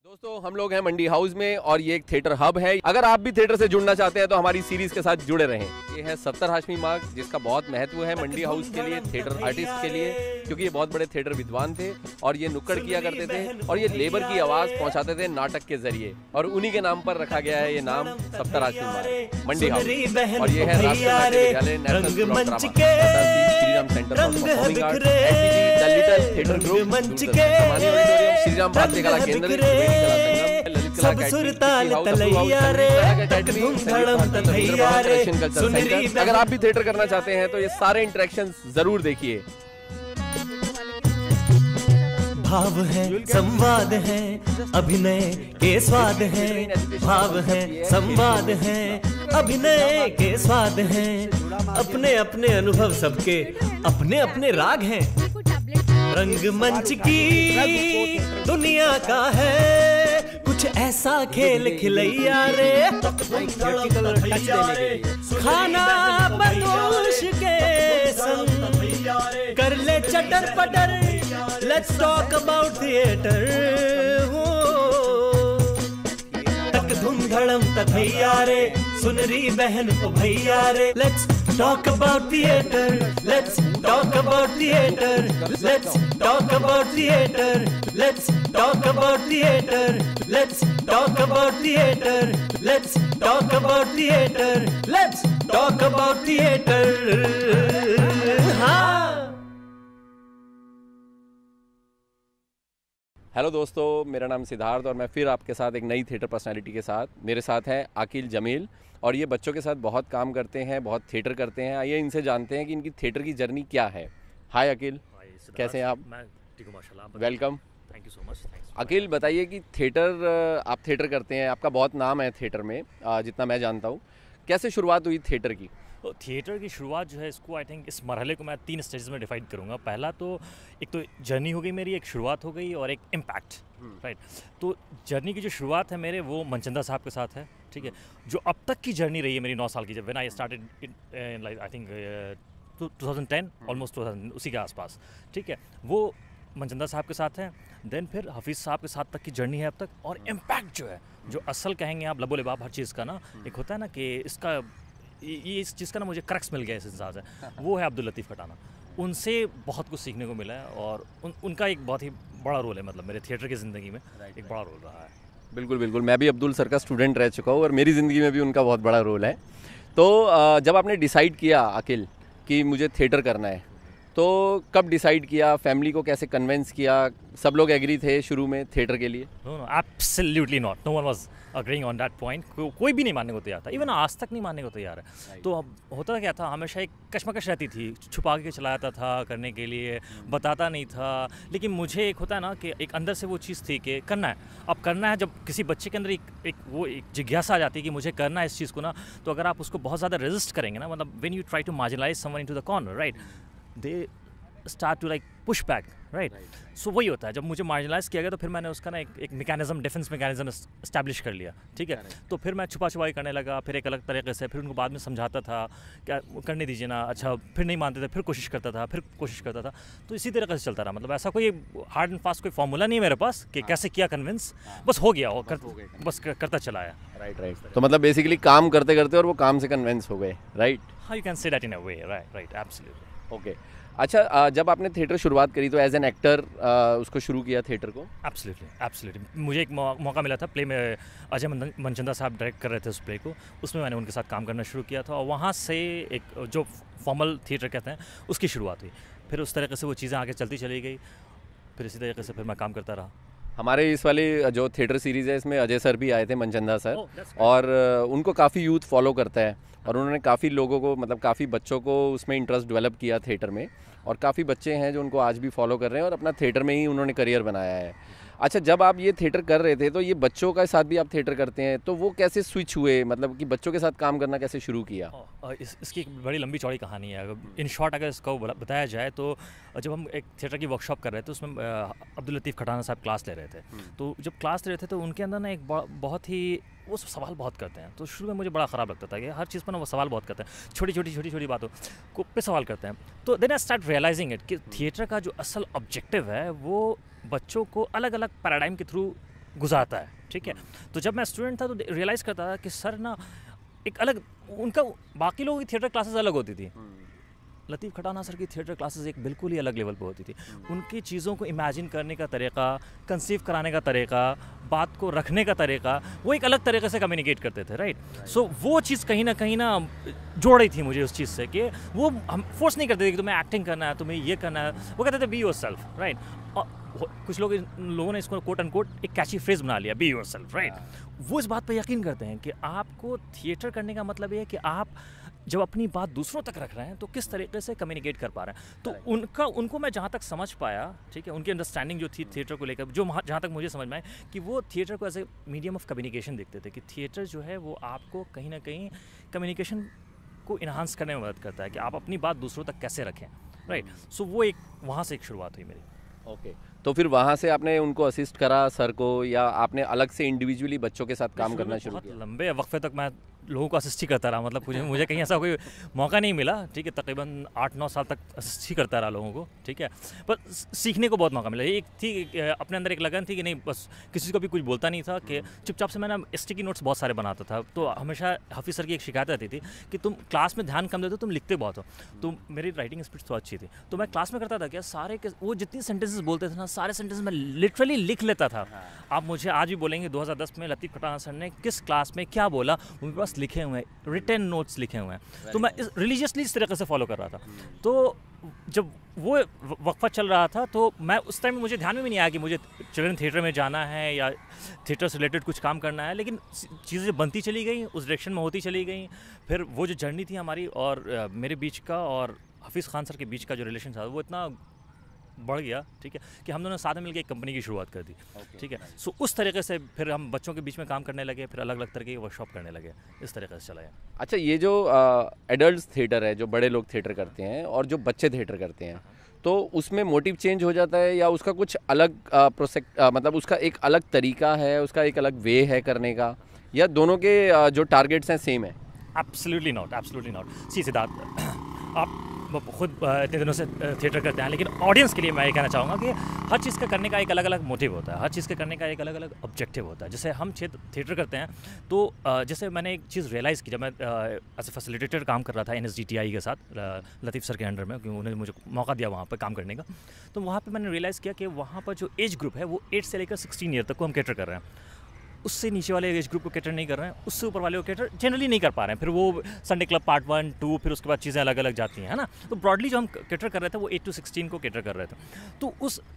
दोस्तों हम लोग हैं मंडी हाउस में और ये एक थिएटर हब है। अगर आप भी थिएटर से जुड़ना चाहते हैं तो हमारी सीरीज के साथ जुड़े रहें। ये है सत्तर हाशमी मार्ग, जिसका बहुत महत्व है मंडी हाउस के लिए, थिएटर आर्टिस्ट के लिए, क्योंकि ये बहुत बड़े थिएटर विद्वान थे और ये नुक्कड़ किया करते थे और ये लेबर की आवाज पहुंचाते थे नाटक के जरिए, और उन्हीं के नाम पर रखा गया है ये नाम सत्तर हाशमी मार्ग मंडी हाउस। और ये है राष्ट्रीय नाट्य विद्यालय, National School of Drama, Shriram centre for performing arts, the little theatre group, Shriram Bharatiya Kala केंद्र, सब सुरताल तलैया रे धूम धड़म तलैया रे सुनरी। अगर आप भी थिएटर करना चाहते हैं तो ये सारे इंटरेक्शंस जरूर देखिए। भाव है, संवाद है, अभिनय के स्वाद है। भाव है, संवाद है, अभिनय के स्वाद है। अपने अपने अनुभव सबके अपने अपने राग हैं। रंगमंच की दुनिया का है कुछ ऐसा खेल खिलैया रे, खाना बदोश के संग कर ले चटर पटर। Let's talk about theatre. तक धूम धड़म तथैया रे सुनरी बहन ओ भैया रे। Let's talk about theatre, let's talk about theatre, let's talk about theatre, let's talk about theatre, let's talk about theatre, let's talk about theatre, let's talk about theatre. हाँ। Hello दोस्तों, मेरा नाम सिद्धार्थ और मैं फिर आपके साथ एक नई थिएटर पर्सनालिटी के साथ, मेरे साथ हैं अकील जमील और ये बच्चों के साथ बहुत काम करते हैं, बहुत थिएटर करते हैं। आइए इनसे जानते हैं कि इनकी थिएटर की जर्नी क्या है। हाय अकील, कैसे हैं आप? मैं ठीक हूं माशाल्लाह। Welcome. Thank you so much. Aqeel बताइए कि थिएटर, आप थिएटर करते हैं, आपका बहुत नाम है थिएटर में, जितना मैं जानता हूँ। कैसे शुरुआत हुई थिएटर की? तो थिएटर की शुरुआत जो है, इसको आई थिंक इस मरहले को मैं 3 स्टेजेस में डिवाइड करूँगा। पहला तो एक तो जर्नी हो गई मेरी, एक शुरुआत हो गई और एक इम्पैक्ट, राइट। तो जर्नी की जो शुरुआत है मेरे, वो मनचंदा साहब के साथ है, ठीक है। जो अब तक की जर्नी रही है मेरी 9 साल की, जब when I started in like I think 2010 almost 2000 उसी के आसपास, ठीक है, वो मनचंदा साहब के साथ है। देन फिर हफीज़ साहब के साथ तक की जर्नी है अब तक। और इम्पैक्ट जो है, जो असल कहेंगे आप लबो लिबाब हर चीज़ का ना, एक होता है ना कि इसका ये इस चीज़ का ना मुझे क्रक्स मिल गया इस हिसाब से, वो है अब्दुल लतीफ़ खटाना। उनसे बहुत कुछ सीखने को मिला है और उनका एक बहुत ही बड़ा रोल है, मतलब मेरे थिएटर की ज़िंदगी में एक बड़ा रोल रहा है। बिल्कुल बिल्कुल, मैं भी अब्दुल सर का स्टूडेंट रह चुका हूँ और मेरी ज़िंदगी में भी उनका बहुत बड़ा रोल है। तो जब आपने डिसाइड किया अकील कि मुझे थिएटर करना है, तो कब डिसाइड किया? फैमिली को कैसे कन्विंस किया? सब लोग एग्री थे शुरू में थिएटर के लिए? No absolutely not, no one was agreeing on that point. कोई भी नहीं मानने को तैयार था, इवन आज तक नहीं मानने को तैयार है। तो अब होता क्या था, हमेशा एक कश्मकश रहती थी, छुपा के चलाता था करने के लिए, बताता नहीं था। लेकिन मुझे एक होता है ना कि एक अंदर से वो चीज़ थी कि करना है, अब करना है। जब किसी बच्चे के अंदर एक जिज्ञासा आ जाती है कि मुझे करना है इस चीज़ को ना, तो अगर आप उसको बहुत ज़्यादा रेजिस्ट करेंगे ना, मतलब when you try to marginalise someone into the corner, right, they start to like push back, right. So वही होता है, जब मुझे मार्जिनलाइज किया गया तो फिर मैंने उसका ना एक मैकेनिज्म, डिफेंस मैकेनिज्म इस्टेब्लिश कर लिया, ठीक है। तो फिर मैं छुपा छुपाई करने लगा, फिर एक अलग तरीके से, फिर उनको बाद में समझाता था क्या करने दीजिए ना, अच्छा, फिर नहीं मानते थे, फिर कोशिश करता था, फिर कोशिश करता था। तो इसी तरीके से चलता रहा। मतलब ऐसा कोई हार्ड एंड फास्ट कोई फॉर्मूला नहीं है मेरे पास कि कैसे किया कन्विंस, बस हो गया, बस करता चला है। राइट। तो मतलब बेसिकली काम करते करते और वो काम से कन्विंस हो गए, राइट? हाँ, you can say that in a way, right, absolutely. Okay, अच्छा, जब आपने थिएटर शुरुआत करी तो एज एन एक्टर उसको शुरू किया थिएटर को? एब्सोल्युटली। मुझे एक मौका मिला था प्ले में, अजय मनचंदा साहब डायरेक्ट कर रहे थे उस प्ले को, उसमें मैंने उनके साथ काम करना शुरू किया था और वहाँ से एक जो फॉर्मल थिएटर कहते हैं उसकी शुरुआत हुई। फिर उस तरीके से वो चीज़ें आगे चलती चली गई, फिर इसी तरीके से फिर मैं काम करता रहा। हमारे इस वाले जो थिएटर सीरीज़ है, इसमें अजय सर भी आए थे, मनचंदा सर, और उनको काफ़ी यूथ फॉलो करता है और उन्होंने काफ़ी लोगों को, मतलब काफ़ी बच्चों को उसमें इंटरेस्ट डेवलप किया थिएटर में, और काफ़ी बच्चे हैं जो उनको आज भी फॉलो कर रहे हैं और अपना थिएटर में ही उन्होंने करियर बनाया है। अच्छा, जब आप ये थिएटर कर रहे थे तो ये बच्चों के साथ भी आप थिएटर करते हैं, तो वो कैसे स्विच हुए, मतलब कि बच्चों के साथ काम करना कैसे शुरू किया? इसकी एक बड़ी लंबी चौड़ी कहानी है। इन शॉर्ट अगर इसको बताया जाए तो जब हम एक थिएटर की वर्कशॉप कर रहे थे, उसमें अब्दुल लतीफ़ खटाना साहब क्लास ले रहे थे। तो जब क्लास ले रहे थे तो उनके अंदर ना एक बहुत ही, वो सवाल बहुत करते हैं। तो शुरू में मुझे बड़ा ख़राब लगता था कि हर चीज़ पर ना वो सवाल बहुत करते हैं, छोटी छोटी बातों को पे सवाल करते हैं। तो then I start realising it कि थिएटर का जो असल ऑब्जेक्टिव है वो बच्चों को अलग अलग पैराडाइम के थ्रू गुजारता है, ठीक है। तो जब मैं स्टूडेंट था तो रियलाइज़ करता था कि सर ना एक अलग उनका, बाकी लोगों की थिएटर क्लासेस अलग होती थी, लतीफ़ खटाना सर की थिएटर क्लासेस एक बिल्कुल ही अलग लेवल पे होती थी। उनकी चीज़ों को इमेजिन करने का तरीका, कंसीव कराने का तरीका, बात को रखने का तरीका, वो एक अलग तरीके से कम्युनिकेट करते थे, राइट। सो वो चीज़ कहीं ना जोड़ रही थी मुझे उस चीज़ से, कि वो हम फोर्स नहीं करते थे कि तुम्हें एक्टिंग करना है, तुम्हें ये करना है। वो कहते थे बी योरसेल्फ, राइट। और कुछ लोगों ने इसको कोट अनकोट एक कैची फ्रेज बना लिया, बी योरसेल्फ, राइट। वो इस बात पर यकीन करते हैं कि आपको थिएटर करने का मतलब ये है कि आप जब अपनी बात दूसरों तक रख रहे हैं तो किस तरीके से कम्युनिकेट कर पा रहे हैं। तो उनको मैं जहाँ तक समझ पाया, ठीक है, उनकी अंडरस्टैंडिंग जो थी थिएटर को लेकर, जो जहाँ तक मुझे समझ में आया कि वो थिएटर को as a medium of communication देखते थे, कि थिएटर जो है वो आपको कहीं ना कहीं कम्युनिकेशन को इन्हांस करने में मदद करता है, कि आप अपनी बात दूसरों तक कैसे रखें, राइट। सो वो एक वहाँ से एक शुरुआत हुई मेरी। ओके, तो फिर वहाँ से आपने उनको असिस्ट करा सर को, या आपने अलग से इंडिविजुअली बच्चों के साथ काम करना शुरू किया? लंबे वक्फे तक मैं लोगों को असिस्ट ही करता रहा, मतलब मुझे कहीं ऐसा कोई मौका नहीं मिला, ठीक है। तकरीबन 8-9 साल तक असिस्ट ही करता रहा लोगों को, ठीक है। पर सीखने को बहुत मौका मिला। एक थी अपने अंदर एक लगन थी कि नहीं, बस किसी को भी कुछ बोलता नहीं था, कि चुपचाप से मैं ना स्टिकी नोट्स बहुत सारे बनाता था। तो हमेशा हाफिज़ सर की एक शिकायत रहती थी कि तुम क्लास में ध्यान कम देते हो, तुम लिखते बहुत हो। तो मेरी राइटिंग स्पीड तो अच्छी थी, तो मैं क्लास में करता था क्या, वो जितनी सेंटेंसेस बोलते थे ना, सारे सेंटेंस मैं लिटरली लिख लेता था। आप मुझे आज भी बोलेंगे 2010 में लतीफ़ खटाना सर ने किस क्लास में क्या बोला, वो मेरे पास लिखे हुए हैं, रिटन नोट्स लिखे हुए हैं। तो मैं रिलीजियसली इस तरीके से फॉलो कर रहा था। तो जब वो वक्फा चल रहा था तो मैं उस टाइम मुझे ध्यान में भी नहीं आया कि मुझे चिल्ड्रन थिएटर में जाना है या थिएटर से रिलेटेड कुछ काम करना है, लेकिन चीज़ें बनती चली गई, उस डायरेक्शन में होती चली गई। फिर वो जो जर्नी थी हमारी और मेरे बीच का और हफीज़ खान सर के बीच का जो रिलेशन था वो इतना बढ़ गया, ठीक है, कि हम दोनों साथ में मिलकर एक कंपनी की शुरुआत कर दी, ठीक है। सो उस तरीके से फिर हम बच्चों के बीच में काम करने लगे, फिर अलग अलग तरह की वर्कशॉप करने लगे, इस तरीके से चला गया। अच्छा, ये जो एडल्ट थिएटर है, जो बड़े लोग थिएटर करते हैं और जो बच्चे थिएटर करते हैं, तो उसमें मोटिव चेंज हो जाता है, या उसका कुछ अलग मतलब उसका एक अलग तरीका है, उसका एक अलग वे है करने का, या दोनों के जो टारगेट्स हैं सेम है? Absolutely not. सी सिद्धार्थ, आप खुद इतने दिनों से थिएटर करते हैं, लेकिन ऑडियंस के लिए मैं ये कहना चाहूँगा कि हर चीज़ का करने का एक अलग अलग मोटिव होता है, हर चीज़ का करने का एक अलग अलग ऑब्जेक्टिव होता है। जैसे हम थिएटर करते हैं तो जैसे मैंने एक चीज़ रियलाइज़ की, जब मैं एज ए फैसिलिटेटर काम कर रहा था NSDTI के साथ लतीफ़ सर के अंडर में, क्योंकि उन्होंने मुझे मौका दिया वहाँ पर काम करने का। तो वहाँ पर मैंने रियलाइज़ किया कि वहाँ पर जो एज ग्रुप है वो 8 से लेकर 16 ईयर तक को हम कैटर कर रहे हैं। उससे नीचे वाले एज ग्रुप को कैटर नहीं कर रहे हैं, उससे ऊपर वाले को कैटर जनरली नहीं कर पा रहे हैं। फिर वो संडे क्लब पार्ट 1, 2, फिर उसके बाद चीज़ें अलग अलग जाती हैं, है ना। तो ब्रॉडली जो हम कैटर कर रहे थे वो 8 to 16 को कैटर कर रहे थे। तो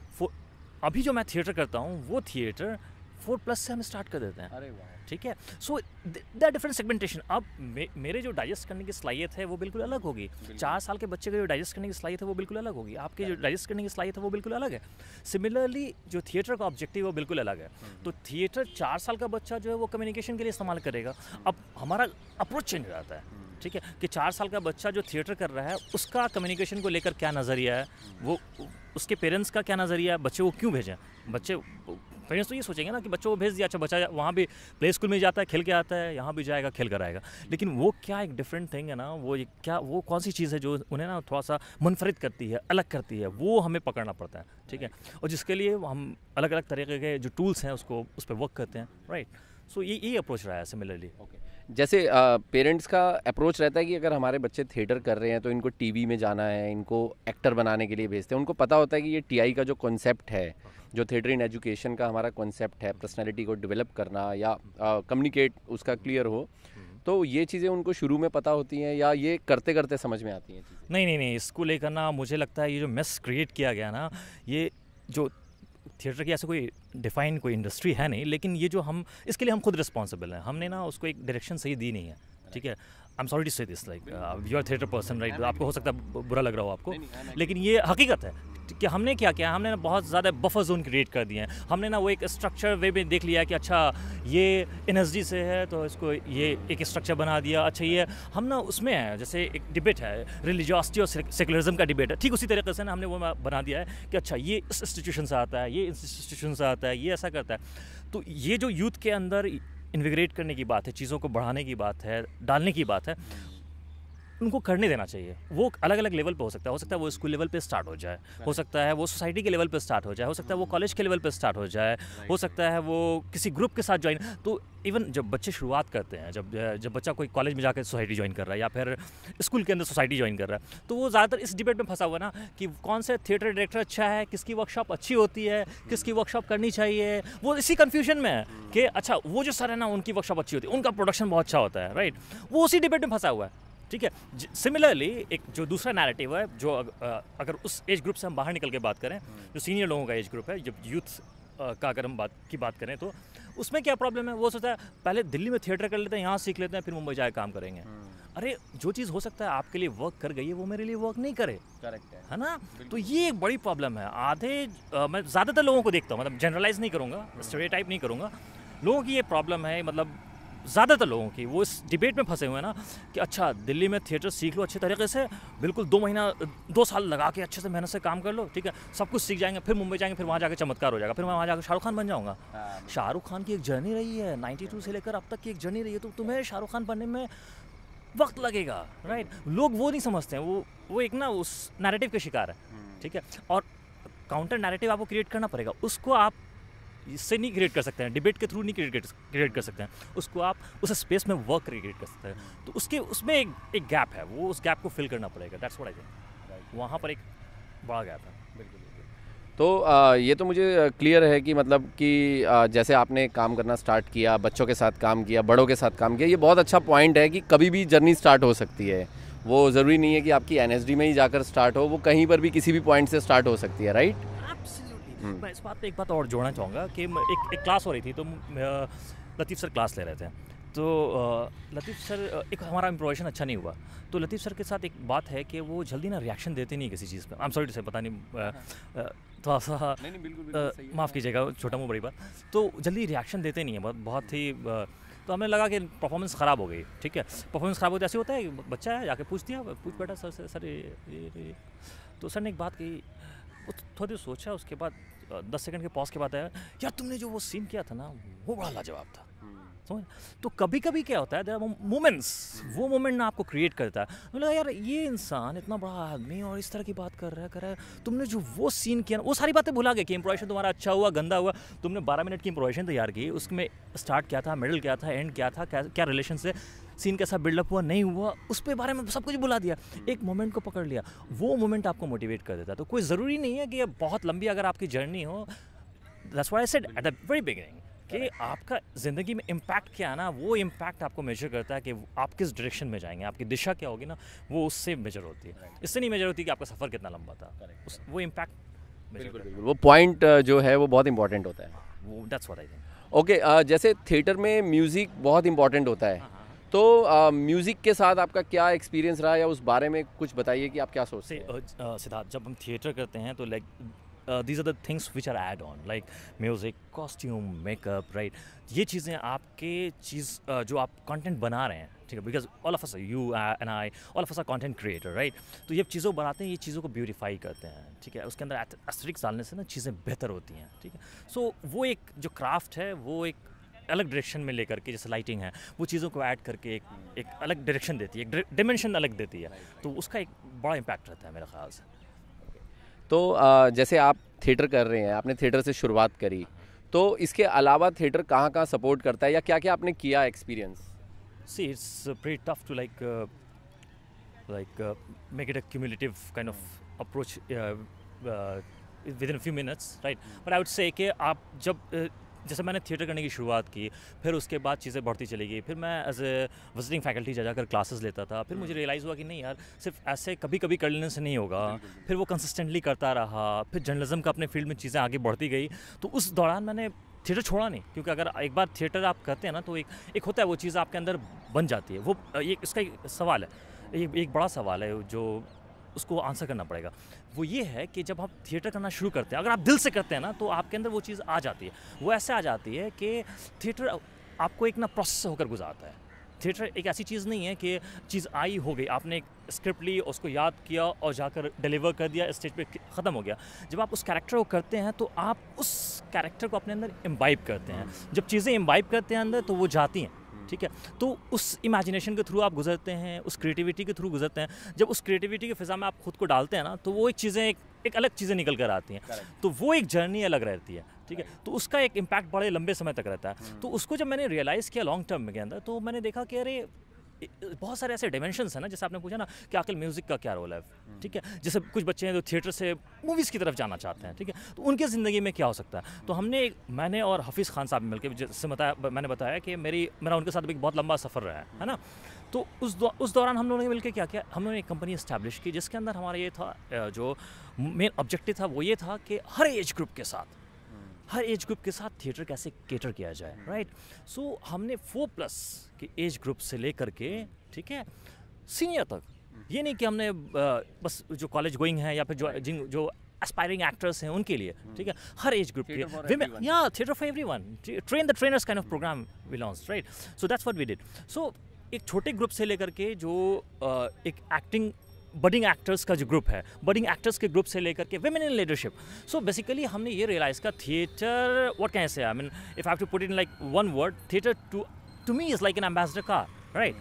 अभी जो मैं थिएटर करता हूँ वो थिएटर 4+ से हम स्टार्ट कर देते हैं। अरे वाह, ठीक है। So the different segmentation. अब मेरे जो डाइजेस्ट करने की सलाहियत है वो बिल्कुल अलग होगी, 4 साल के बच्चे का जो डाइजेस्ट करने की सलाहियत है वो बिल्कुल अलग होगी, आपके जो डाइजेस्ट करने की सलाहियत है वो बिल्कुल अलग है। सिमिलरली जो थिएटर का ऑब्जेक्टिव है वो बिल्कुल अलग है। तो थिएटर 4 साल का बच्चा जो है वो कम्युनिकेशन के लिए इस्तेमाल करेगा। अब हमारा अप्रोच चेंज हो जाता है, ठीक है, कि 4 साल का बच्चा जो थिएटर कर रहा है उसका कम्युनिकेशन को लेकर क्या नज़रिया है, वो उसके पेरेंट्स का क्या नज़रिया है, बच्चे को क्यों भेजें। पेरेंट्स तो ये सोचेंगे ना कि बच्चों को भेज दिया, अच्छा बच्चा वहाँ भी प्ले स्कूल में जाता है, खेल के आता है, यहाँ भी जाएगा खेल कर आएगा। लेकिन वो क्या एक डिफरेंट थिंग है ना, वो कौन सी चीज़ है जो उन्हें ना थोड़ा सा मुनफरिद करती है, अलग करती है, वो हमें पकड़ना पड़ता है, ठीक है। और जिसके लिए हम अलग अलग तरीके के जो टूल्स हैं उस पर वर्क करते हैं, राइट। सो ये अप्रोच रहा है सिमिलरली। जैसे पेरेंट्स का अप्रोच रहता है कि अगर हमारे बच्चे थिएटर कर रहे हैं तो इनको टीवी में जाना है, इनको एक्टर बनाने के लिए भेजते हैं। उनको पता होता है कि ये TI का जो कॉन्सेप्ट है, जो थिएटर इन एजुकेशन का हमारा कॉन्सेप्ट है, पर्सनालिटी को डेवलप करना या कम्युनिकेट उसका क्लियर हो, तो ये चीज़ें उनको शुरू में पता होती हैं या ये करते करते समझ में आती हैं? नहीं, इसको लेकर ना मुझे लगता है ये जो मेस क्रिएट किया गया ना, ये जो थिएटर की ऐसे कोई डिफाइन कोई इंडस्ट्री है नहीं, लेकिन ये जो हम इसके लिए हम खुद रिस्पॉन्सिबल हैं। हमने ना उसको एक डायरेक्शन सही दी नहीं है, ठीक है। I am sorry to say this, like you are theatre person, right. आपको हो सकता है बुरा लग रहा हो आपको, लेकिन ये हकीकत है कि हमने क्या किया, हमने ना बहुत ज़्यादा बफर जोन क्रिएट कर दिए हैं। हमने ना वो एक स्ट्रक्चर वे में देख लिया कि अच्छा ये NSD से है तो इसको ये एक स्ट्रक्चर बना दिया। अच्छा ये हम ना उसमें है, जैसे एक डिबेट है रिलीजियोसिटी और सेकुलरिज्म का डिबेट है, ठीक उसी तरीके से ना हमने वो बना दिया है कि अच्छा ये इस इंस्टीट्यूशन से आता है, ये इंस्टीट्यूशन से आता है, ये ऐसा करता है। तो ये जो यूथ के अंदर इन्विग्रेट करने की बात है, चीज़ों को बढ़ाने की बात है, डालने की बात है, उनको करने देना चाहिए। वो अलग अलग लेवल पे हो सकता है वो स्कूल लेवल पे स्टार्ट हो जाए, हो सकता है वो सोसाइटी के लेवल पे स्टार्ट हो जाए, हो सकता है वो कॉलेज के लेवल पे स्टार्ट हो जाए, हो सकता है वो किसी ग्रुप के साथ ज्वाइन। तो इवन जब बच्चे शुरुआत करते हैं, जब बच्चा कोई कॉलेज में जाकर सोसाइटी ज्वाइन कर रहा है या फिर स्कूल के अंदर सोसाइटी ज्वाइन कर रहा है, तो वो ज़्यादातर इस डिबेट में फंसा हुआ ना कि कौन से थिएटर डायरेक्टर अच्छा है, किसकी वर्कशॉप अच्छी होती है, किसकी वर्कशॉप करनी चाहिए। वो इसी कन्फ्यूजन में है कि अच्छा वो जो सर है ना उनकी वर्कशॉप अच्छी होती है, उनका प्रोडक्शन बहुत अच्छा होता है, राइट। वो उसी डिबेट में फंसा हुआ है, ठीक है। सिमिलरली एक जो दूसरा नैरेटिव है, जो अगर उस एज ग्रुप से हम बाहर निकल के बात करें, जो सीनियर लोगों का एज ग्रुप है, जब यूथ का अगर हम बात करें, तो उसमें क्या प्रॉब्लम है। वो सोचता है पहले दिल्ली में थिएटर कर लेते हैं, यहाँ सीख लेते हैं, फिर मुंबई जाके काम करेंगे। अरे जो चीज़ हो सकता है आपके लिए वर्क कर गई है, वो मेरे लिए वर्क नहीं करे, करेक्ट है ना। तो ये एक बड़ी प्रॉब्लम है। मैं ज़्यादातर लोगों को देखता हूँ, मतलब जनरलाइज नहीं करूँगा, स्टेरियोटाइप नहीं करूँगा, लोगों की ये प्रॉब्लम है। मतलब ज़्यादातर लोगों की वो इस डिबेट में फंसे हुए हैं ना कि अच्छा दिल्ली में थिएटर सीख लो अच्छे तरीके से, बिल्कुल 2 साल लगा के अच्छे से मेहनत से काम कर लो, ठीक है, सब कुछ सीख जाएंगे, फिर मुंबई जाएंगे, फिर वहाँ जाकर चमत्कार हो जाएगा, फिर मैं वहाँ जाकर शाहरुख खान बन जाऊँगा। शाहरुख खान की एक जर्नी रही है, 92 से लेकर अब तक की एक जर्नी रही है, तो तुम्हें शाहरुख खान बनने में वक्त लगेगा, राइट। लोग वो नहीं समझते हैं, वो एक ना उस नैरेटिव के शिकार है, ठीक है। और काउंटर नैरेटिव आपको क्रिएट करना पड़ेगा, उसको आप इससे नहीं क्रिएट कर सकते हैं, डिबेट के थ्रू नहीं क्रिएट कर सकते हैं, उसको आप उस स्पेस में वर्क क्रिएट कर सकते हैं। तो उसमें एक गैप है, वो उस गैप को फिल करना पड़ेगा। दैट्स व्हाट आई थिंक, वहाँ पर एक बड़ा गैप है। तो ये तो मुझे क्लियर है कि मतलब कि जैसे आपने काम करना स्टार्ट किया, बच्चों के साथ काम किया, बड़ों के साथ काम किया, ये बहुत अच्छा पॉइंट है कि कभी भी जर्नी स्टार्ट हो सकती है। वो ज़रूरी नहीं है कि आपकी NSD में ही जाकर स्टार्ट हो, वो कहीं पर भी किसी भी पॉइंट से स्टार्ट हो सकती है, राइट। मैं इस बात पे एक बात और जोड़ना चाहूँगा कि एक क्लास हो रही थी, तो लतीफ़ सर क्लास ले रहे थे, तो लतीफ़ सर एक हमारा इम्प्रोवाइजेशन अच्छा नहीं हुआ, तो लतीफ़ सर के साथ एक बात है कि वो जल्दी ना रिएक्शन देते नहीं किसी चीज़ पे। आई एम सॉरी टू से, पता नहीं थोड़ा सा माफ़ कीजिएगा, छोटा मुँह बड़ी बात, तो जल्दी रिएक्शन देते नहीं है, बहुत ही। तो हमें लगा कि परफॉर्मेंस ख़राब हो गई, ठीक है। परफॉर्मेंस ख़राब होता ऐसे होता है, बच्चा है जाके पूछ दिया, पूछ बैठा सर ये। तो सर ने एक बात कही, वो थोड़ी देर सोचा, उसके बाद 10 सेकंड के पॉज के बाद आया, यार तुमने जो वो सीन किया था ना, वो बड़ा लाजवाब था। समझ। तो कभी कभी क्या होता है, देयर आर मोमेंट्स, वो मोमेंट ना आपको क्रिएट करता है। मुझे लगा यार ये इंसान इतना बड़ा आदमी और इस तरह की बात कर रहा है, तुमने जो वो सीन किया ना, वो सारी बातें भुला गए कि इम्प्रोवाइजेशन तुम्हारा अच्छा हुआ गंदा हुआ, तुमने 12 मिनट की इम्प्रोवाइजेशन तैयार की, उसमें स्टार्ट क्या था, मिडल क्या था, एंड क्या था, क्या रिलेशन से सीन कैसा बिल्डअप हुआ, नहीं हुआ, उस पे बारे में सब कुछ भुला दिया, एक मोमेंट को पकड़ लिया। वो मोमेंट आपको मोटिवेट कर देता है। तो कोई ज़रूरी नहीं है कि ये बहुत लंबी अगर आपकी जर्नी हो। That's what I said at the very beginning कि आपका ज़िंदगी में इम्पैक्ट क्या है ना, वो इम्पैक्ट आपको मेजर करता है कि आप किस डायरेक्शन में जाएंगे, आपकी दिशा क्या होगी ना, वो उससे मेजर होती है। इससे नहीं मेजर होती कि आपका सफ़र कितना लंबा था, वो इम्पैक्ट बिल्कुल, वो पॉइंट जो है वो बहुत इंपॉर्टेंट होता है। वो that's what I think. Okay, जैसे थिएटर में म्यूज़िक बहुत इंपॉर्टेंट होता है, तो म्यूज़िक के साथ आपका क्या एक्सपीरियंस रहा, या उस बारे में कुछ बताइए कि आप क्या सोचते हैं। सिद्धार्थ, जब हम थिएटर करते हैं तो like these are the things which are add on, like music, costume, makeup, right? ये चीज़ें आपके जो आप कंटेंट बना रहे हैं, ठीक है, because all of us, you and I, all of us are content creator, right. तो ये चीज़ों बनाते हैं, ये चीज़ों को ब्यूटीफाई करते हैं, ठीक है, उसके अंदर एस्थेटिक्स डालने से ना चीज़ें बेहतर होती हैं, ठीक है। सो वो एक जो क्राफ्ट है, वो एक अलग डायरेक्शन में लेकर के, जैसे लाइटिंग है, वो चीज़ों को ऐड करके एक अलग डायरेक्शन देती है, एक डिमेंशन अलग देती है, तो उसका एक बड़ा इम्पैक्ट रहता है मेरे ख्याल से। तो जैसे आप थिएटर कर रहे हैं, आपने थिएटर से शुरुआत करी, तो इसके अलावा थिएटर कहाँ सपोर्ट करता है, या क्या क्या आपने किया experience. See it's pretty tough to like make it a cumulative kind of approach within a few minutes, right? But I would say कि आप जब जैसे मैंने थिएटर करने की शुरुआत की, फिर उसके बाद चीज़ें बढ़ती चली गई, फिर मैं एज ए विजिटिंग फैकल्टी जाकर क्लासेस लेता था, फिर मुझे रियलाइज़ हुआ कि नहीं यार, सिर्फ ऐसे कभी कभी कर लेने से नहीं होगा, फिर वो कंसिस्टेंटली करता रहा, फिर जर्नलिज्म का अपने फील्ड में चीज़ें आगे बढ़ती गई। तो उस दौरान मैंने थिएटर छोड़ा नहीं, क्योंकि अगर एक बार थिएटर आप करते हैं ना, तो एक होता है वो चीज़ आपके अंदर बन जाती है। वो ये इसका एक सवाल है, एक बड़ा सवाल है जो उसको आंसर करना पड़ेगा। वो ये है कि जब आप थिएटर करना शुरू करते हैं, अगर आप दिल से करते हैं ना, तो आपके अंदर वो चीज़ आ जाती है। वो ऐसे आ जाती है कि थिएटर आपको एक ना प्रोसेस होकर गुजारता है। थिएटर एक ऐसी चीज़ नहीं है कि चीज़ आई हो गई, आपने एक स्क्रिप्ट ली, उसको याद किया और जाकर डिलीवर कर दिया, स्टेज पे ख़त्म हो गया। जब आप उस कैरेक्टर को करते हैं, तो आप उस कैरेक्टर को अपने अंदर इम्बाइब करते हैं। जब चीज़ें इम्बाइब करते हैं अंदर, तो वो जाती हैं, ठीक है। तो उस इमेजिनेशन के थ्रू आप गुजरते हैं, उस क्रिएटिविटी के थ्रू गुजरते हैं। जब उस क्रिएटिविटी की फिजा में आप खुद को डालते हैं ना, तो वो एक चीज़ें एक अलग चीज़ें निकल कर आती हैं। तो वो एक जर्नी अलग रहती है, ठीक है। तो उसका एक इम्पैक्ट बड़े लंबे समय तक रहता है। तो उसको जब मैंने रियलाइज़ किया लॉन्ग टर्म के अंदर, तो मैंने देखा कि अरे बहुत सारे ऐसे डायमेंशंस हैं ना, जैसे आपने पूछा ना कि आखिर म्यूज़िक का क्या रोल है, ठीक है। जैसे कुछ बच्चे हैं जो थिएटर से मूवीज़ की तरफ जाना चाहते हैं, ठीक है, तो उनके ज़िंदगी में क्या हो सकता है। तो मैंने और हफीज़ खान साहब मिलकर, जैसे मैंने बताया कि मेरा उनके साथ एक बहुत लंबा सफ़र रहा है ना। तो उस दौरान हम लोगों ने मिलकर क्या किया, हम लोगों ने एक कंपनी इस्टेब्लिश की जिसके अंदर हमारा ये था, जो मेन ऑब्जेक्टिव था वो ये था कि हर एज ग्रुप के साथ थिएटर कैसे केटर किया जाए, राइट। सो हमने 4+ के एज ग्रुप से लेकर के, ठीक है, सीनियर तक, ये नहीं कि हमने बस जो कॉलेज गोइंग है या फिर जो एस्पायरिंग एक्टर्स हैं उनके लिए, ठीक है, हर एज ग्रुप के, theatre for everyone, train the trainers kind of programme we launched, right. So that's what we did. So एक छोटे ग्रुप से लेकर के जो एक एक्टिंग बडिंग एक्टर्स का जो ग्रुप है, बडिंग एक्टर्स के ग्रुप से लेकर के women in leadership. So basically हमने ये रियलाइज़ किया, theatre what can I say, I mean if I have to put in like one word, theatre to me is like an ambassador car, right.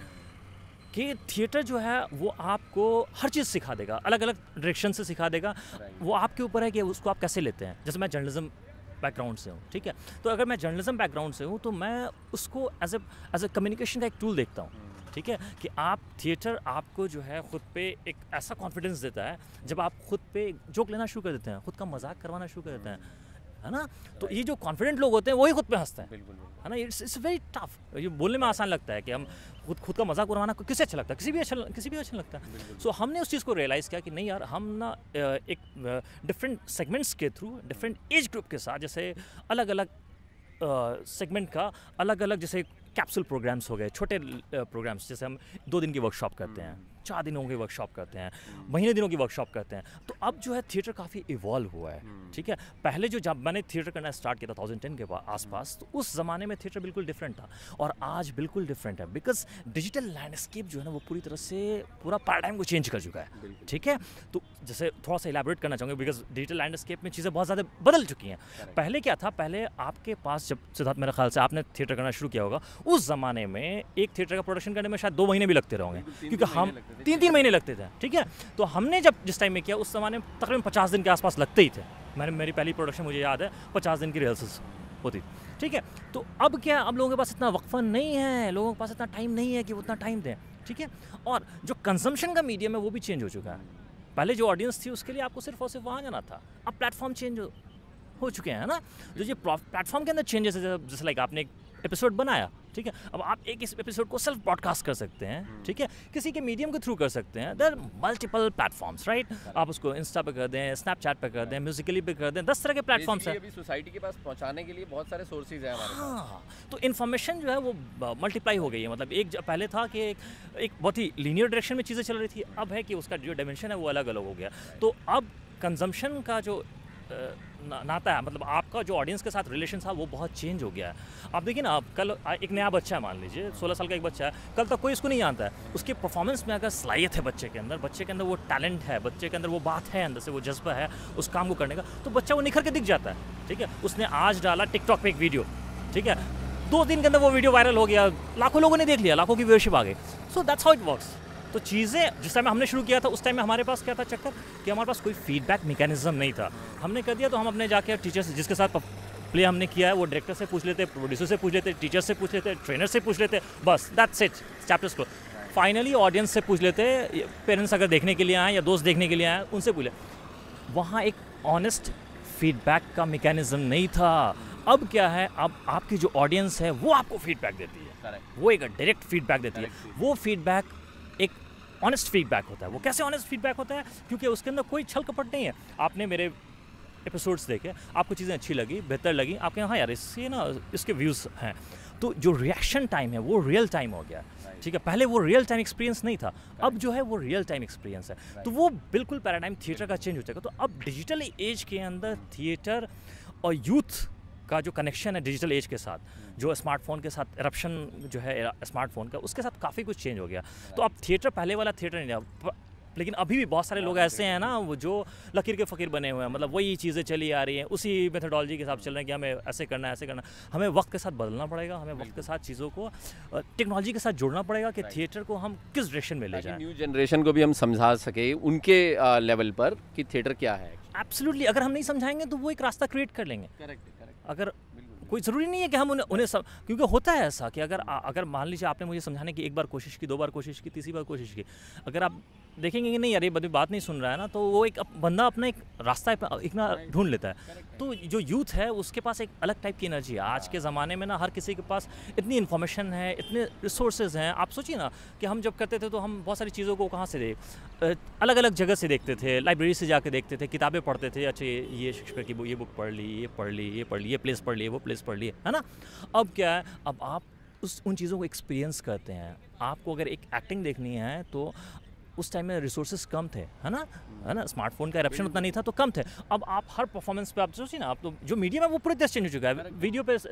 कि theatre जो है वो आपको हर चीज़ सिखा देगा, अलग अलग डायरेक्शन से सिखा देगा। वो आपके ऊपर है कि उसको आप कैसे लेते हैं। जैसे मैं जर्नलिज्म बैकग्राउंड से हूँ, ठीक है, तो अगर मैं जर्नलिज्म बैकग्राउंड से हूँ तो मैं उसको एज ए कम्युनिकेशन का एक टूल देखता हूँ, ठीक है, कि आप थिएटर आपको जो है खुद पे एक ऐसा कॉन्फिडेंस देता है जब आप खुद पे जोक लेना शुरू कर देते हैं, खुद का मजाक करवाना शुरू कर देते हैं, है ना। तो ये जो कॉन्फिडेंट लोग होते हैं वही खुद पे हंसते हैं, है ना। It's very tough. ये बोलने में आसान लगता है कि हम खुद का मजाक उड़वाना किसे अच्छा लगता है, किसी भी अच्छा लगता है। सो हमने उस चीज़ को रियलाइज़ किया कि नहीं यार, हम ना एक डिफरेंट सेगमेंट्स के थ्रू, डिफरेंट एज ग्रुप के साथ, जैसे अलग अलग सेगमेंट का अलग अलग, जैसे कैप्सूल प्रोग्राम्स हो गए, छोटे प्रोग्राम्स, जैसे हम 2 दिन की वर्कशॉप करते हैं, 4 दिनों की वर्कशॉप करते हैं, महीने दिनों की वर्कशॉप करते हैं। तो अब जो है थिएटर काफ़ी इवॉल्व हुआ है, ठीक है। पहले जब मैंने थिएटर करना स्टार्ट किया था 2010 के आसपास, तो उस ज़माने में थिएटर बिल्कुल डिफरेंट था और आज बिल्कुल डिफरेंट है, बिकॉज डिजिटल लैंडस्केप जो है ना वो पूरी तरह से पूरा पैराडाइम को चेंज कर चुका है, ठीक है। तो जैसे थोड़ा सा इलैबोरेट करना चाहूँगा, बिकॉज डिजिटल लैंडस्केप में चीज़ें बहुत ज़्यादा बदल चुकी हैं। पहले क्या था, पहले आपके पास, जब सिद्धार्थ मेरे ख्याल से आपने थिएटर करना शुरू किया होगा, उस ज़माने में एक थिएटर का प्रोडक्शन करने में शायद 2 महीने भी लगते रहोगे, क्योंकि हम 3 महीने लगते थे, ठीक है। तो हमने जब जिस टाइम में किया उस ज़माने में तकरीबन 50 दिन के आसपास लगते ही थे। मेरी पहली प्रोडक्शन मुझे याद है 50 दिन की रिहर्सल्स होती, ठीक है। तो अब क्या, अब लोगों के पास इतना वक्फा नहीं है, लोगों के पास इतना टाइम नहीं है कि वो उतना टाइम दें, ठीक है। और जो कंजम्पशन का मीडियम है वो भी चेंज हो चुका है। पहले जो ऑडियंस थी उसके लिए आपको सिर्फ और सिर्फ वहाँ जाना था, अब प्लेटफॉर्म चेंज हो चुके हैं ना। जो ये प्लेटफॉर्म के अंदर चेंजेस है, जैसे लाइक आपने एक एपिसोड बनाया, ठीक है, अब आप एक इस एपिसोड को सेल्फ ब्रॉडकास्ट कर सकते हैं, ठीक है, किसी के मीडियम के थ्रू कर सकते हैं। There multiple platforms, right. आप उसको इंस्टा पे कर दें, स्नैपचैट पे कर दें, म्यूजिकली पे कर दें, 10 तरह के प्लेटफॉर्म्स हैं। अभी सोसाइटी के पास पहुंचाने के लिए बहुत सारे सोर्सेज हैं हमारे पास। हाँ, तो इन्फॉर्मेशन जो है वो मल्टीप्लाई हो गई है। मतलब पहले था कि एक बहुत ही लीनियर डायरेक्शन में चीज़ें चल रही थी, अब है कि उसका जो डायमेंशन है वो अलग अलग हो गया। तो अब कंजम्पशन का जो नाता है, मतलब आपका जो ऑडियंस के साथ रिलेशन था वो बहुत चेंज हो गया है। आप देखिए ना, आप कल एक नया बच्चा है, मान लीजिए 16 साल का एक बच्चा है, कल तक कोई इसको नहीं जानता है, उसके परफॉर्मेंस में अगर सलाहियत है बच्चे के अंदर वो टैलेंट है, बच्चे के अंदर वो बात है, अंदर से वो जज्बा है उस काम को करने का, तो बच्चा वो निखर के दिख जाता है, ठीक है। उसने आज डाला टिकटॉक पे एक वीडियो, ठीक है, 2 दिन के अंदर वो वीडियो वायरल हो गया, लाखों लोगों ने देख लिया, लाखों की व्यूअरशिप आ गई। So that's how it works. तो चीज़ें जिस टाइम हमने शुरू किया था उस टाइम में हमारे पास क्या था चक्कर, कि हमारे पास कोई फीडबैक मैकेनिज्म नहीं था। हमने कर दिया तो हम अपने जाके टीचर से, जिसके साथ प्ले हमने किया है, वो डायरेक्टर से पूछ लेते, प्रोड्यूसर से पूछ लेते, टीचर से पूछ लेते, ट्रेनर से पूछ लेते, बस दैट्स इट, चैप्टर्स को। फाइनली ऑडियंस से पूछ लेते, पेरेंट्स अगर देखने के लिए आए या दोस्त देखने के लिए आए उनसे पूछ ले। वहाँ एक ऑनेस्ट फीडबैक का मैकेनिज्म नहीं था। अब क्या है, अब आपकी जो ऑडियंस है वो आपको फीडबैक देती है, वो एक डायरेक्ट फीडबैक देती है। वो फीडबैक एक ऑनेस्ट फीडबैक होता है। वो कैसे ऑनेस्ट फीडबैक होता है, क्योंकि उसके अंदर कोई छल कपट नहीं है। आपने मेरे एपिसोड्स देखे, आपको चीज़ें अच्छी लगी, बेहतर लगी, आपके हाँ यार इससे ना इसके व्यूज़ हैं, तो जो रिएक्शन टाइम है वो रियल टाइम हो गया, ठीक है। पहले वो रियल टाइम एक्सपीरियंस नहीं था, अब जो है वो रियल टाइम एक्सपीरियंस है। तो वो बिल्कुल पैराडाइम थिएटर का चेंज हो जाएगा। तो अब डिजिटल एज के अंदर थिएटर और यूथ का जो कनेक्शन है डिजिटल एज के साथ, जो स्मार्टफोन के साथ एरप्शन जो है स्मार्टफोन का, उसके साथ काफ़ी कुछ चेंज हो गया। तो अब थिएटर पहले वाला थिएटर नहीं रहा। लेकिन अभी भी बहुत सारे लोग ऐसे हैं ना वो जो लकीर के फ़कीर बने हुए हैं, मतलब वही चीज़ें चली आ रही हैं, उसी मेथोडोलॉजी के साथ चल रहे हैं कि हमें ऐसे करना है, ऐसे करना है। हमें वक्त के साथ बदलना पड़ेगा, हमें वक्त के साथ चीज़ों को टेक्नोलॉजी के साथ जोड़ना पड़ेगा कि थिएटर को हम किस डायरेक्शन में ले जाएं। न्यू जनरेशन को भी हम समझा सके उनके लेवल पर कि थिएटर क्या है। एब्सोल्युटली, अगर हम नहीं समझाएंगे तो वो एक रास्ता क्रिएट कर लेंगे। अगर कोई ज़रूरी नहीं है कि हम उन्हें क्योंकि होता है ऐसा कि अगर मान लीजिए आपने मुझे समझाने की एक बार कोशिश की, 2 बार कोशिश की, तीसरी बार कोशिश की, अगर आप देखेंगे कि नहीं यार ये बात नहीं सुन रहा है ना, तो वो एक बंदा अपना एक रास्ता एक ना ढूंढ लेता है। तो जो यूथ है उसके पास एक अलग टाइप की एनर्जी है। आज के ज़माने में ना हर किसी के पास इतनी इन्फॉर्मेशन है, इतने रिसोर्सेज हैं। आप सोचिए ना कि हम जब करते थे तो हम बहुत सारी चीज़ों को कहाँ से अलग अलग जगह से देखते थे, लाइब्रेरी से जाके देखते थे, किताबें पढ़ते थे, अच्छा ये शेक्सपियर की ये बुक पढ़ ली, ये पढ़ ली, ये पढ़ ली, ये प्लेस पढ़ ली, वो प्लेस पढ़ ली, है ना। अब क्या है, अब आप उन चीज़ों को एक्सपीरियंस करते हैं। आपको अगर एक एक्टिंग देखनी है तो उस टाइम में रिसोर्सेज कम थे, है ना, स्मार्टफोन का एरप्शन उतना नहीं था तो कम थे। अब आप हर परफॉर्मेंस पे आप सोचिए ना, आप तो जो मीडियम है वो पूरी तरह चेंज हो चुका है। वीडियो पे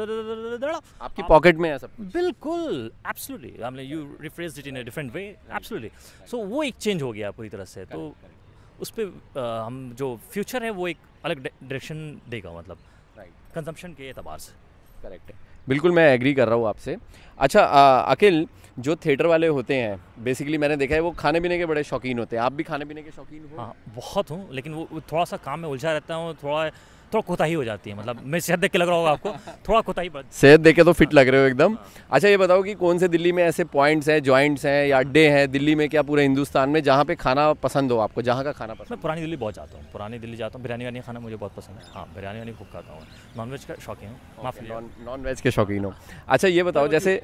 आपकी पॉकेट में है सब कुछ। बिल्कुल, absolutely, I mean you rephrased it in a different way, absolutely. So वो एक चेंज हो गया पूरी तरह से। तो उस पर हम जो फ्यूचर है वो एक अलग डायरेक्शन देगा, मतलब कंजम्पशन के एतबार से। करेक्ट है, बिल्कुल मैं एग्री कर रहा हूँ आपसे। अच्छा अखिल, जो थिएटर वाले होते हैं बेसिकली मैंने देखा है वो खाने पीने के बड़े शौकीन होते हैं। आप भी खाने पीने के शौकीन हो? हाँ, बहुत हूँ, लेकिन वो थोड़ा सा काम में उलझा रहता हूँ, थोड़ा कोताही हो जाती है। मतलब मेरी सेहत देख के लग रहा होगा आपको, थोड़ा कोताही। सेहत देख के तो फिट लग रहे हो एकदम। अच्छा ये बताओ कि कौन से दिल्ली में ऐसे पॉइंट्स हैं, जॉइंट्स हैं या अड्डे हैं दिल्ली में, क्या पूरे हिंदुस्तान में, जहाँ पे खाना पसंद हो आपको, जहाँ का खाना पसंद? मैं पुरानी दिल्ली बहुत जाता हूँ, पुरानी दिल्ली जाता हूँ। बिरयानी खाना मुझे बहुत पसंद है। हाँ, बिरयानी खूब खाता हूँ। नॉनवेज का शौकीन हूँ, माफ़ी, नॉन वेज के शौकीन हो। अच्छा ये बताओ, जैसे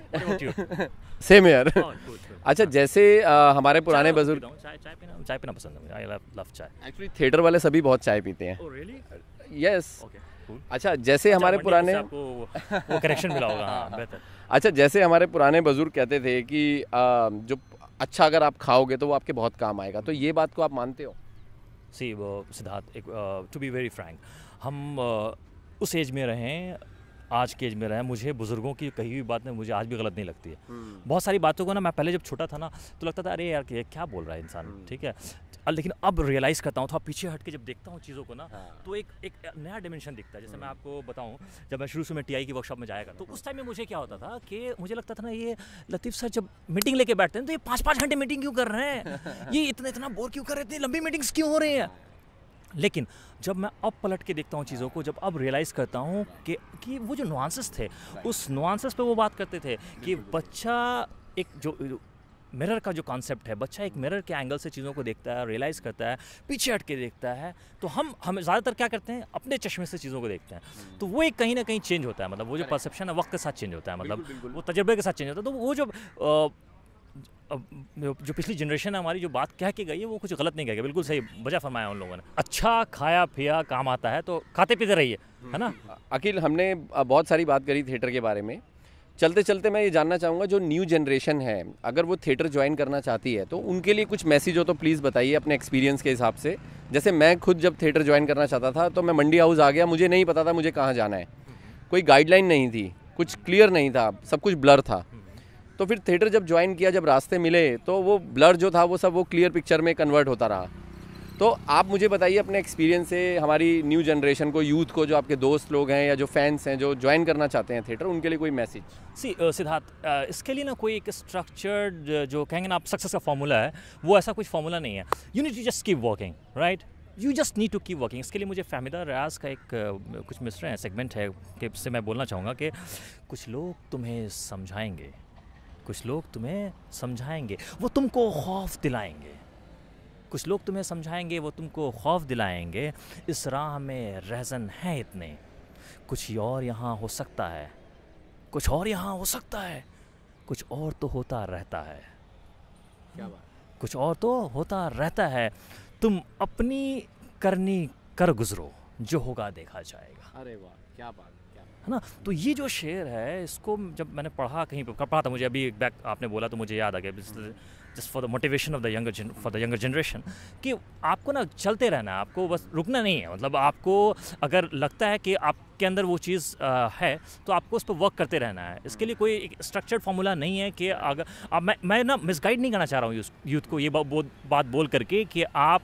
सेम यार। अच्छा जैसे हमारे पुराने बुजुर्ग, चाय पीना पसंद है मुझे, I love chai. Actually theatre वाले सभी बहुत चाय पीते हैं। Oh really? यस। अच्छा जैसे हमारे पुराने वो करेक्शन मिला होगा। हाँ, बेहतर। अच्छा जैसे हमारे पुराने बुजुर्ग कहते थे कि जो अच्छा अगर आप खाओगे तो वो आपके बहुत काम आएगा, तो ये बात को आप मानते हो? See Siddharth, to be very frank, हम उस एज में रहें, आज के एज में रहें, मुझे बुजुर्गों की कही हुई बात में मुझे आज भी गलत नहीं लगती है। बहुत सारी बातों को ना मैं पहले जब छोटा था ना तो लगता था अरे यार क्या बोल रहा है इंसान, ठीक है। लेकिन अब रियलाइज़ करता हूँ, थोड़ा पीछे हट के जब देखता हूँ चीज़ों को ना, तो एक नया डिमेंशन दिखता है। जैसे मैं आपको बताऊँ, जब मैं शुरू में TI की वर्कशॉप में जाया करता, तो उस टाइम में मुझे क्या होता था कि मुझे लगता था ना ये लतीफ़ सर जब मीटिंग लेके बैठते हैं तो ये 5-5 घंटे मीटिंग क्यों कर रहे हैं, ये इतना बोर क्यों कर रहे हैं, इतनी लंबी मीटिंग्स क्यों हो रही हैं। लेकिन जब मैं अब पलट के देखता हूँ चीज़ों को, जब अब रियलाइज़ करता हूँ कि वो जो नुआंसेस थे, उस नुआंसेस पे वो बात करते थे कि बच्चा एक जो मिरर का जो कॉन्सेप्ट है, बच्चा एक मिरर के एंगल से चीज़ों को देखता है, रियलाइज़ करता है, पीछे हट के देखता है। तो हम ज़्यादातर क्या करते हैं, अपने चश्मे से चीज़ों को देखते हैं। तो वो एक कहीं ना कहीं चेंज होता है, मतलब वो जो परसेप्शन है वक्त के साथ चेंज होता है, मतलब वो तजर्बे के साथ चेंज होता है। तो वो जो पिछली जनरेशन है हमारी, जो बात कह के गई है वो कुछ गलत नहीं कह गई, बिल्कुल सही बजा फरमाया उन लोगों ने। अच्छा खाया पिया काम आता है तो खाते पीते रहिए, है ना। अखिल, हमने बहुत सारी बात करी थिएटर के बारे में। चलते चलते मैं ये जानना चाहूँगा, जो न्यू जनरेशन है अगर वो थिएटर ज्वाइन करना चाहती है तो उनके लिए कुछ मैसेज हो तो प्लीज़ बताइए अपने एक्सपीरियंस के हिसाब से। जैसे मैं खुद जब थिएटर ज्वाइन करना चाहता था तो मैं मंडी हाउस आ गया, मुझे नहीं पता था मुझे कहाँ जाना है, कोई गाइडलाइन नहीं थी, कुछ क्लियर नहीं था, सब कुछ ब्लर था। तो फिर थिएटर जब ज्वाइन किया, जब रास्ते मिले तो वो ब्लर जो था वो सब वो क्लियर पिक्चर में कन्वर्ट होता रहा। तो आप मुझे बताइए अपने एक्सपीरियंस से हमारी न्यू जनरेशन को, यूथ को, जो आपके दोस्त लोग हैं या जो फैंस हैं जो ज्वाइन करना चाहते हैं थिएटर, उनके लिए कोई मैसेज। सी सिद्धार्थ, इसके लिए ना कोई एक स्ट्रक्चर्ड जो कहेंगे ना आप सक्सेस का फॉर्मूला है, वो ऐसा कुछ फॉर्मूला नहीं है। You need to just keep working, right, you just need to keep working. इसके लिए मुझे फहमीदा रियाज का एक कुछ मिसरे हैं, सेगमेंट है, कि से मैं बोलना चाहूँगा कि कुछ लोग तुम्हें समझाएंगे, कुछ लोग तुम्हें समझाएंगे, वो तुमको खौफ दिलाएंगे। कुछ लोग तुम्हें समझाएंगे, वो तुमको खौफ दिलाएंगे। इस राह में रहज़न हैं इतने, कुछ और यहाँ हो सकता है, कुछ और यहाँ हो सकता है, कुछ और तो होता रहता है। क्या बात, कुछ और तो होता रहता है। तुम अपनी करनी कर गुजरो, जो होगा देखा जाएगा। अरे वाह, क्या बात है ना। तो ये जो शेर है, इसको जब मैंने पढ़ा कहीं पर पढ़ा था, मुझे अभी बैक आपने बोला तो मुझे याद आ गया। Just for the motivation of the younger generation, कि आपको ना चलते रहना है, आपको बस रुकना नहीं है। मतलब आपको अगर लगता है कि आपके अंदर वो चीज़ है तो आपको उस पर वर्क करते रहना है। इसके लिए कोई एक स्ट्रक्चर्ड फार्मूला नहीं है कि अगर अब मैं ना मिसगाइड नहीं करना चाह रहा हूँ यूथ को ये बात बोल करके कि आप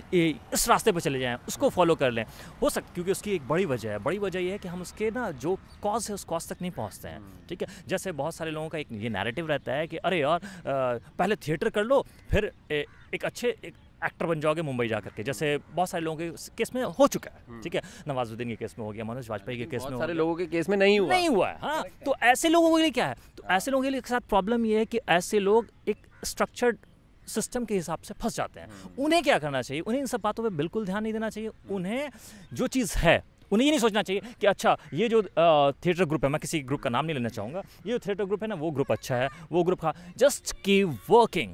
इस रास्ते पर चले जाएं, उसको फॉलो कर लें। हो सकता, क्योंकि उसकी एक बड़ी वजह है। बड़ी वजह ये है कि हम उसके ना जो कॉज है उस कॉज तक नहीं पहुँचते हैं। ठीक है, जैसे बहुत सारे लोगों का एक ये नैरेटिव रहता है कि अरे यार पहले थिएटर कर लो फिर एक अच्छे एक्टर बन जाओगे मुंबई जा करके, जैसे बहुत सारे लोगों के केस में हो चुका है। ठीक है, नवाजुद्दीन के केस में हो गया, मनोज वाजपेयी के केस में, बहुत सारे लोगों के केस में नहीं हुआ है। हाँ, तो ऐसे लोगों के लिए क्या है, तो ऐसे लोगों के लिए साथ प्रॉब्लम ये है कि ऐसे लोग एक स्ट्रक्चर्ड सिस्टम के हिसाब से फंस जाते हैं। उन्हें क्या करना चाहिए, उन्हें इन सब बातों पे बिल्कुल ध्यान नहीं देना चाहिए। उन्हें जो चीज़ है उन्हें ये नहीं सोचना चाहिए कि अच्छा ये जो थिएटर ग्रुप है, मैं किसी ग्रुप का नाम नहीं लेना चाहूँगा, ये जो थिएटर ग्रुप है ना वो ग्रुप अच्छा है, वो ग्रुप का just keep working,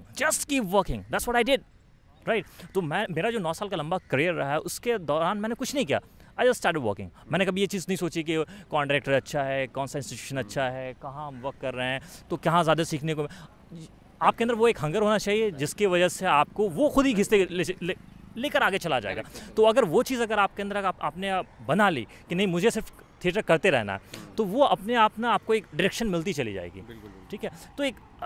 that's what I did, right. तो मेरा जो 9 साल का लंबा करियर रहा है उसके दौरान मैंने कुछ नहीं किया, आई जस्ट स्टार्टेड वर्किंग। मैंने कभी ये चीज़ नहीं सोची कि कौन डायरेक्टर अच्छा है, कौन सा इंस्टीट्यूशन अच्छा है, कहाँ हम वर्क कर रहे हैं, तो कहाँ ज़्यादा सीखने को। आपके अंदर वो एक हंगर होना चाहिए जिसकी वजह से आपको वो खुद ही घिसते लेकर आगे चला जाएगा। तो अगर वो चीज़ अगर आपके अंदर आपने बना ली कि नहीं मुझे सिर्फ थिएटर करते रहना है, तो वो अपने आप ना आपको एक डायरेक्शन मिलती चली जाएगी। ठीक है, तो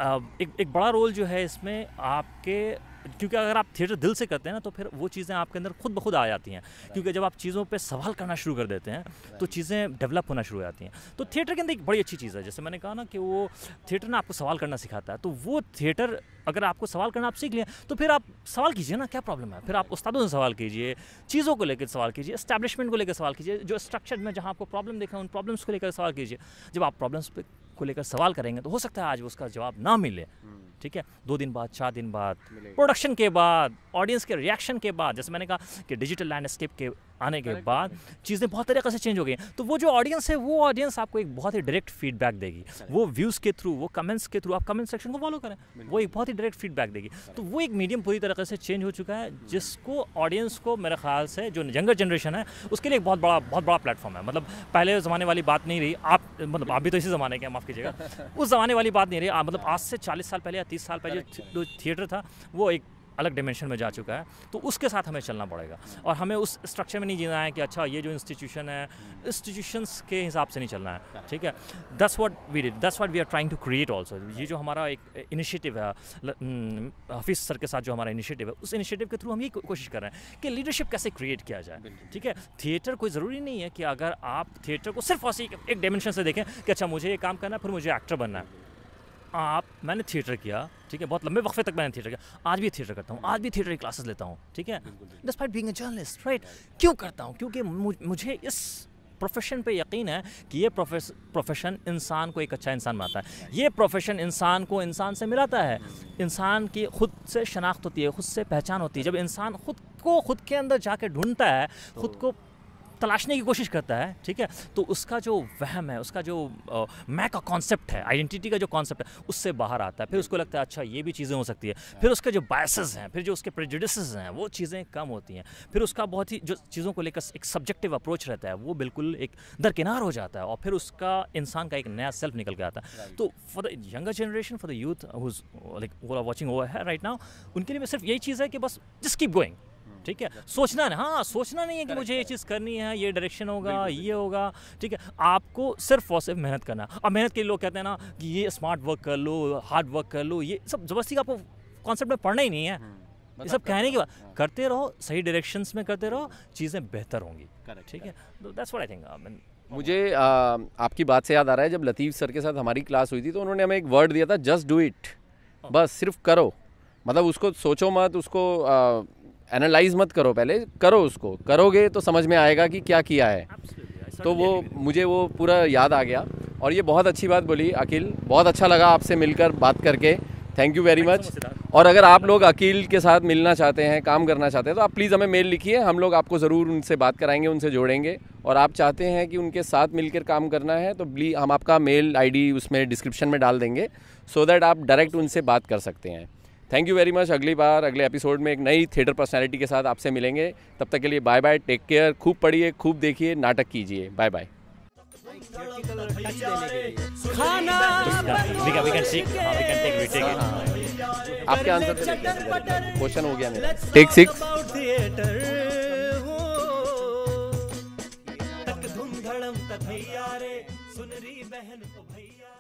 एक बड़ा रोल जो है इसमें आपके, क्योंकि अगर आप थिएटर दिल से करते हैं ना तो फिर वो चीज़ें आपके अंदर खुद ब खुद आ जाती हैं। क्योंकि जब आप चीज़ों पे सवाल करना शुरू कर देते हैं तो चीज़ें डेवलप होना शुरू हो जाती हैं। तो थिएटर के अंदर एक बड़ी अच्छी चीज़ है, जैसे मैंने कहा ना कि वो थिएटर ना आपको सवाल करना सिखाता है। तो वो थिएटर अगर आपको सवाल करना आप सीख लिया तो फिर आप सवाल कीजिए ना, क्या प्रॉब्लम है। फिर आप उस्तादों से सवाल कीजिए, चीज़ों को लेकर सवाल कीजिए, एस्टैब्लिशमेंट को लेकर सवाल कीजिए, जो स्ट्रक्चर में जहाँ आपको प्रॉब्लम देखा उन प्रॉब्लम्स को लेकर सवाल कीजिए। जब आप प्रॉब्लम्स को लेकर सवाल करेंगे तो हो सकता है आज उसका जवाब ना मिले। ठीक है, 2 दिन बाद, 4 दिन बाद, प्रोडक्शन के बाद, ऑडियंस के रिएक्शन के बाद, जैसे मैंने कहा कि डिजिटल लैंडस्केप के आने के बाद चीज़ें बहुत तरीके से चेंज हो गई। तो वो जो ऑडियंस है वो ऑडियंस आपको एक बहुत ही डायरेक्ट फीडबैक देगी। वो व्यूज़ के थ्रू, वो कमेंट्स के थ्रू, आप कमेंट सेक्शन को फॉलो करें, वो एक बहुत ही डायरेक्ट फीडबैक देगी। तो वो एक मीडियम पूरी तरीके से चेंज हो चुका है जिसको ऑडियंस को, मेरे ख्याल से जो यंगर जनरेशन है उसके लिए एक बहुत बड़ा प्लेटफॉर्म है। मतलब पहले ज़माने वाली बात नहीं रही, आप भी तो इसी ज़माने के, माफ़ कीजिएगा, उस ज़माने वाली बात नहीं रही। मतलब आज से 40 साल पहले या 30 साल पहले जो थिएटर था वो एक अलग डिमेंशन में जा चुका है। तो उसके साथ हमें चलना पड़ेगा और हमें उस स्ट्रक्चर में नहीं जीना है कि अच्छा ये जो इंस्टीट्यूशन है, इंस्टीट्यूशंस के हिसाब से नहीं चलना है। ठीक है, that's what we did, that's what we are trying to create also. ये जो हमारा एक इनिशिएटिव है हाफिज़ सर के साथ, जो हमारा इनिशिएटिव है, उस इनिशिएटिव के थ्रू हम ये कोशिश कर रहे हैं कि लीडरशिप कैसे क्रिएट किया जाए। ठीक है, थिएटर कोई ज़रूरी नहीं है कि अगर आप थिएटर को सिर्फ ऐसे एक डायमेंशन से देखें कि अच्छा मुझे ये काम करना है फिर मुझे एक्टर बनना है। मैंने थिएटर किया, ठीक है, बहुत लंबे वक्फे तक मैंने थिएटर किया, आज भी थिएटर करता हूँ, आज भी थिएटर की क्लासेस लेता हूँ। ठीक है, despite being a journalist, right. क्यों करता हूँ? क्योंकि मुझे इस प्रोफेशन पे यकीन है कि ये प्रोफेशन इंसान को एक अच्छा इंसान बनाता है। ये प्रोफेशन इंसान को इंसान से मिलाता है, इंसान की खुद से शनाख्त होती है, खुद से पहचान होती है। जब इंसान खुद के अंदर जाके ढूंढता है, खुद को तलाशने की कोशिश करता है, ठीक है, तो उसका जो वहम है, उसका जो मैं का कॉन्सेप्ट है, आइडेंटिटी का जो कॉन्सेप्ट है, उससे बाहर आता है। फिर उसको लगता है अच्छा ये भी चीज़ें हो सकती है। फिर उसके जो बायसेस हैं, फिर जो उसके प्रेजुडिसेस हैं, वो चीज़ें कम होती हैं। फिर उसका बहुत ही जो चीज़ों को लेकर एक सब्जेक्टिव अप्रोच रहता है वो बिल्कुल एक दरकिनार हो जाता है और फिर उसका इंसान का एक नया सेल्फ निकल के आता है। तो for the younger generation, for the youth whose like who are watching over here right now, उनके लिए सिर्फ यही चीज़ है कि बस जस्ट कीप गोइंग। ठीक है, सोचना नहीं है कि मुझे ये चीज़ करनी है, ये डायरेक्शन होगा, ये होगा। ठीक है, आपको सिर्फ और सिर्फ मेहनत करना। अब मेहनत के लिए लोग कहते हैं ना कि ये स्मार्ट वर्क कर लो, हार्ड वर्क कर लो, ये सब ज़बरदस्ती का आपको कॉन्सेप्ट में पढ़ना ही नहीं है। ये सब कहने की बात, करते रहो, सही डायरेक्शंस में करते रहो, चीज़ें बेहतर होंगी। ठीक है, दैट्स व्हाट आई थिंक। मुझे आपकी बात से याद आ रहा है, जब लतीफ़ सर के साथ हमारी क्लास हुई थी तो उन्होंने हमें एक वर्ड दिया था, जस्ट डू इट। बस सिर्फ करो, मतलब उसको सोचो मत, उसको एनालाइज मत करो, पहले करो, उसको करोगे तो समझ में आएगा कि क्या किया है। तो वो मुझे वो पूरा याद आ गया। और ये बहुत अच्छी बात बोली अकील, बहुत अच्छा लगा आपसे मिलकर बात करके, थैंक यू वेरी मच। और अगर आप लोग अकील के साथ मिलना चाहते हैं, काम करना चाहते हैं, तो आप प्लीज़ हमें मेल लिखिए, हम लोग आपको ज़रूर उनसे बात कराएंगे, उनसे जोड़ेंगे। और आप चाहते हैं कि उनके साथ मिलकर काम करना है तो प्लीज़ हम आपका मेल ID उसमें डिस्क्रिप्शन में डाल देंगे, सो दैट आप डायरेक्ट उनसे बात कर सकते हैं। Thank you very much. अगली बार अगले एपिसोड में एक नई थिएटर पर्सनैलिटी के साथ आपसे मिलेंगे। तब तक के लिए बाय बाय, टेक केयर, खूब पढ़िए, खूब देखिए, नाटक कीजिए। Bye bye. We can take retake it. आपके आंसर से क्वेश्चन हो गया मेरा। टेक 6। धूम धड़म तक भैया रे, सुन रही बहन ओ भैया।